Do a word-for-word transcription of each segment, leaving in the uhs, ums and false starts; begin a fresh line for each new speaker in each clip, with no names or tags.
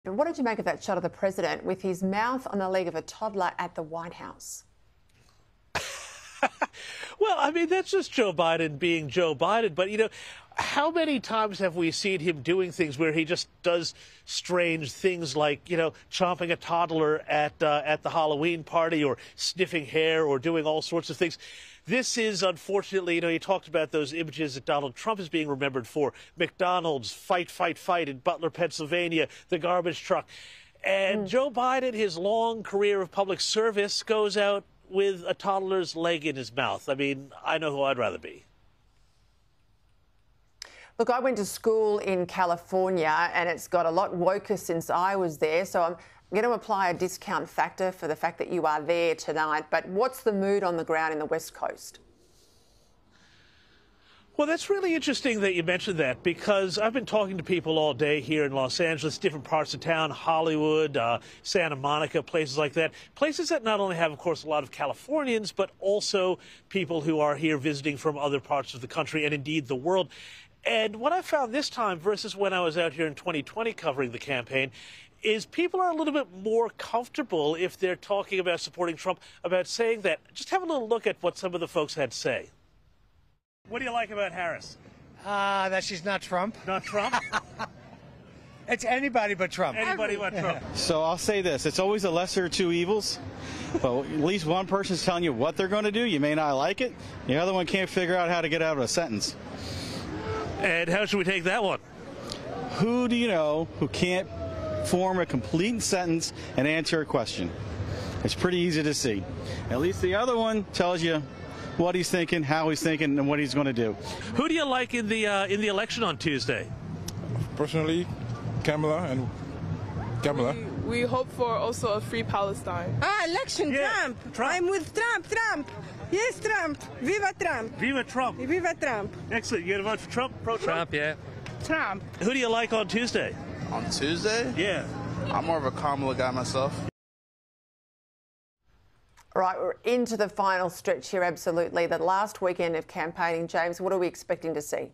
And what did you make of that shot of the president with his mouth on the leg of a toddler at the White House?
Well, I mean, that's just Joe Biden being Joe Biden. But, you know, how many times have we seen him doing things where he just does strange things like, you know, chomping a toddler at uh, at the Halloween party or sniffing hair or doing all sorts of things? This is, unfortunately, you know, you talked about those images that Donald Trump is being remembered for. McDonald's, fight, fight, fight in Butler, Pennsylvania, the garbage truck. And mm. Joe Biden, his long career of public service, goes out with a toddler's leg in his mouth. I mean, I know who I'd rather be.
Look, I went to school in California and it's got a lot woker since I was there, so I'm going to apply a discount factor for the fact that you are there tonight. But what's the mood on the ground in the West Coast?
Well, that's really interesting that you mentioned that, because I've been talking to people all day here in Los Angeles, different parts of town, Hollywood, uh, Santa Monica, places like that. Places that not only have, of course, a lot of Californians, but also people who are here visiting from other parts of the country and indeed the world. And what I found this time versus when I was out here in twenty twenty covering the campaign is people are a little bit more comfortable if they're talking about supporting Trump, about saying that. Just have a little look at what some of the folks had to say. What do you like about Harris?
Ah, uh, that she's not Trump.
Not Trump?
It's anybody but Trump.
Anybody but Trump.
So I'll say this. It's always the lesser of two evils. But at least one person's telling you what they're going to do. You may not like it. The other one can't figure out how to get out of a sentence.
And how should we take that one?
Who do you know who can't form a complete sentence and answer a question? It's pretty easy to see. At least the other one tells you what he's thinking, how he's thinking, and what he's going to do.
Who do you like in the uh, in the election on Tuesday?
Personally, Kamala and Kamala.
We, we hope for also a free Palestine.
Ah, election,
yeah.
Trump.
Trump.
I'm with Trump, Trump. Yes, Trump. Viva Trump.
Viva Trump.
Viva Trump.
Excellent. You going to vote for Trump? Pro Trump?
Trump, yeah.
Trump.
Who do you like on Tuesday?
On Tuesday?
Yeah.
I'm more of a Kamala guy myself.
All right, we're into the final stretch here, absolutely. The last weekend of campaigning. James, what are we expecting to see?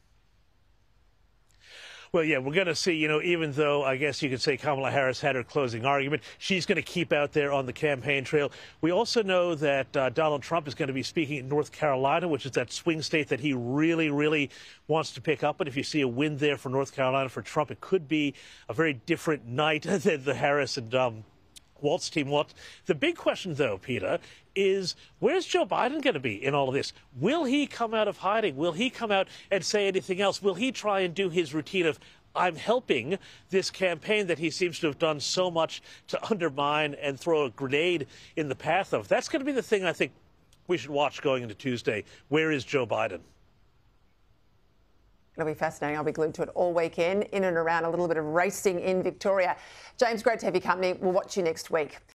Well, yeah, we're going to see, you know, even though I guess you could say Kamala Harris had her closing argument, she's going to keep out there on the campaign trail. We also know that uh, Donald Trump is going to be speaking in North Carolina, which is that swing state that he really, really wants to pick up. But if you see a win there for North Carolina for Trump, it could be a very different night than the Harris and um, Waltz team. What the big question, though, Peta, is where's Joe Biden going to be in all of this? Will he come out of hiding? Will he come out and say anything else? Will he try and do his routine of I'm helping this campaign that he seems to have done so much to undermine and throw a grenade in the path of? That's going to be the thing I think we should watch going into Tuesday. Where is Joe Biden?
It'll be fascinating. I'll be glued to it all weekend, in and around a little bit of racing in Victoria. James, great to have your company. We'll watch you next week.